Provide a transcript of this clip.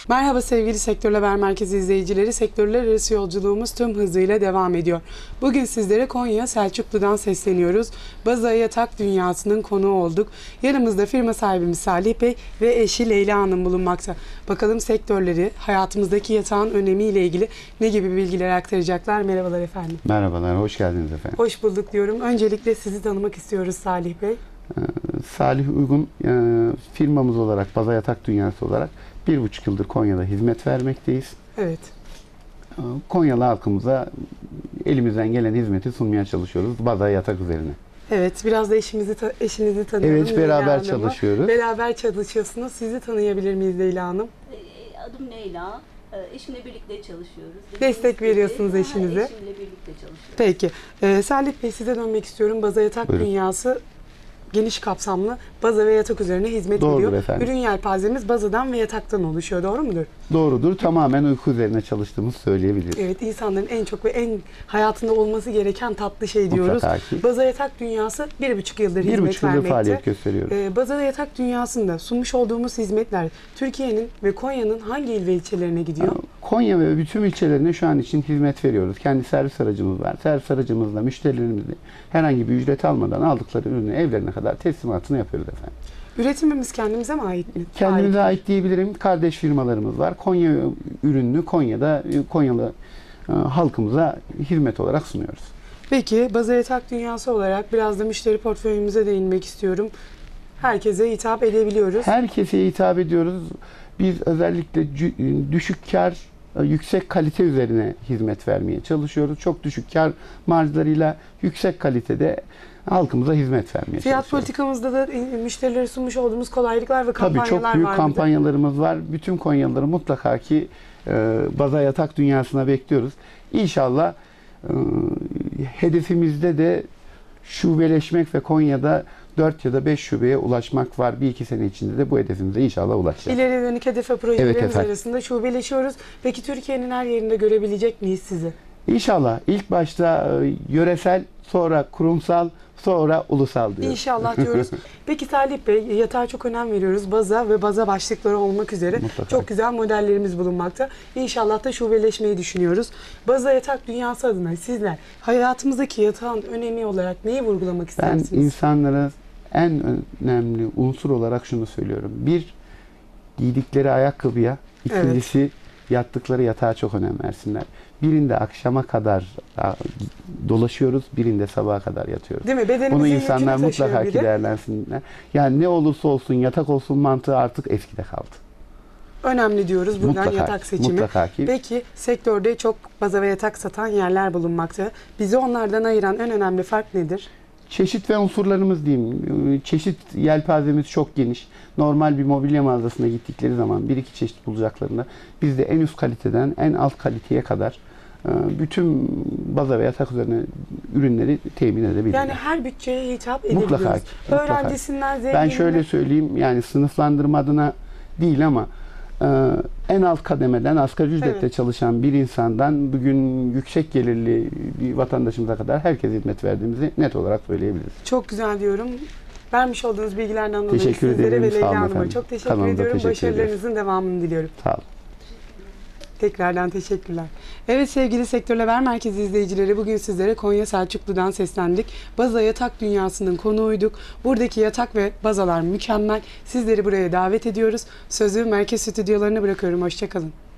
Merhaba sevgili Sektörler Haber Merkezi izleyicileri. Sektörler arası yolculuğumuz tüm hızıyla devam ediyor. Bugün sizlere Konya Selçuklu'dan sesleniyoruz. Baza Yatak Dünyası'nın konuğu olduk. Yanımızda firma sahibimiz Salih Bey ve eşi Leyla Hanım bulunmakta. Bakalım sektörleri, hayatımızdaki yatağın önemiyle ilgili ne gibi bilgiler aktaracaklar? Merhabalar efendim. Merhabalar, hoş geldiniz efendim. Hoş bulduk diyorum. Öncelikle sizi tanımak istiyoruz Salih Bey. Salih Uygun, firmamız olarak, Baza Yatak Dünyası olarak 1,5 yıldır Konya'da hizmet vermekteyiz. Evet. Konyalı halkımıza elimizden gelen hizmeti sunmaya çalışıyoruz Baza Yatak üzerine. Evet, biraz da eşinizi tanıyalım. Evet, beraber çalışıyoruz. Beraber çalışıyorsunuz. Sizi tanıyabilir miyiz Leyla Hanım? Adım Leyla. Eşimle birlikte çalışıyoruz. Destek veriyorsunuz eşinize. Eşimle birlikte çalışıyoruz. Peki. Salih Bey, size dönmek istiyorum. Baza Yatak Buyurun. Dünyası geniş kapsamlı baza ve yatak üzerine hizmet Doğrudur veriyor. efendim. Ürün yelpazemiz bazadan ve yataktan oluşuyor. Doğru mudur? Doğrudur. Tamamen uyku üzerine çalıştığımızı söyleyebiliriz. Evet, insanların en çok ve en hayatında olması gereken tatlı şey diyoruz. Mutlaka ki. Baza Yatak Dünyası 1,5 yıldır hizmet 1,5 yıldır vermekte. faaliyet gösteriyoruz. Baza Yatak Dünyası'nda sunmuş olduğumuz hizmetler Türkiye'nin ve Konya'nın hangi il ve ilçelerine gidiyor? Konya ve bütün ilçelerine şu an için hizmet veriyoruz. Kendi servis aracımız var. Servis aracımızla müşterilerimizle herhangi bir ücret almadan aldıkları ürünü evlerine kadar teslimatını yapıyoruz efendim. Üretimimiz kendimize mi ait mi? Kendimize ait diyebilirim. Kardeş firmalarımız var. Konya ürününü Konya'da Konyalı halkımıza hizmet olarak sunuyoruz. Peki, Baza Yatak Dünyası olarak biraz da müşteri portföyümüze değinmek istiyorum. Herkese hitap edebiliyoruz. Herkese hitap ediyoruz. Biz özellikle düşük kar, yüksek kalite üzerine hizmet vermeye çalışıyoruz. Çok düşük kar marjlarıyla yüksek kalitede halkımıza hizmet vermeye Fiyat çalışıyoruz. politikamızda da müşterilere sunmuş olduğumuz kolaylıklar ve Tabii kampanyalar çok büyük var. kampanyalarımız var. Bütün Konyalıları mutlaka ki Baza Yatak Dünyası'na bekliyoruz. İnşallah hedefimizde de şubeleşmek ve Konya'da 4 ya da 5 şubeye ulaşmak var. 1-2 sene içinde de bu hedefimize inşallah ulaşacağız. İleri dönük hedef ve projelerimiz Evet arasında şubeleşiyoruz. Peki Türkiye'nin her yerinde görebilecek miyiz sizi? İnşallah ilk başta yöresel, sonra kurumsal, sonra ulusal diyoruz. İnşallah diyoruz. Peki Salih Bey, yatağa çok önem veriyoruz. Baza ve baza başlıkları olmak üzere Mutlaka. çok güzel modellerimiz bulunmakta. İnşallah da şubeleşmeyi düşünüyoruz. Baza Yatak Dünyası adına sizler hayatımızdaki yatağın önemi olarak neyi vurgulamak Ben istersiniz? insanlara en önemli unsur olarak şunu söylüyorum. Bir, giydikleri ayakkabıya, ikincisi yattıkları yatağa çok önem versinler. Birinde akşama kadar dolaşıyoruz, birinde sabaha kadar yatıyoruz. Değil mi? Bedenimizin Bunu insanlar yükünü mutlaka taşıyor ki bir de. değerlensinler. Yani ne olursa olsun yatak olsun mantığı artık eskide kaldı. Önemli diyoruz buradan Mutlaka yatak ki, seçimi. mutlaka ki. Peki sektörde çok baza ve yatak satan yerler bulunmakta. Bizi onlardan ayıran en önemli fark nedir? Çeşit ve unsurlarımız diyeyim. Çeşit yelpazemiz çok geniş. Normal bir mobilya mağazasına gittikleri zaman 1-2 çeşit bulacaklarında biz de en üst kaliteden en alt kaliteye kadar bütün baza ve yatak üzerine ürünleri temin edebiliriz. Yani her bütçeye hitap edebiliyoruz. Mutlaka. Öğrencisinden zenginine. Ben şöyle söyleyeyim, yani sınıflandırma adına değil ama en alt kademeden asgari ücretle çalışan bir insandan bugün yüksek gelirli bir vatandaşımıza kadar herkese hizmet verdiğimizi net olarak söyleyebiliriz. Çok güzel diyorum. Vermiş olduğunuz bilgilerden dolayı Teşekkür sizlere ederim, ve sağ olun Leyla Hanım'a efendim. çok teşekkür Kanalımıza ediyorum. teşekkür Başarılarınızın devamını diliyorum. Sağ olun. Tekrardan teşekkürler. Evet sevgili Sektörler Haber Merkezi izleyicileri, bugün sizlere Konya Selçuklu'dan seslendik. Baza Yatak Dünyası'nın konuğuyduk. Buradaki yatak ve bazalar mükemmel. Sizleri buraya davet ediyoruz. Sözü merkez stüdyolarına bırakıyorum. Hoşça kalın.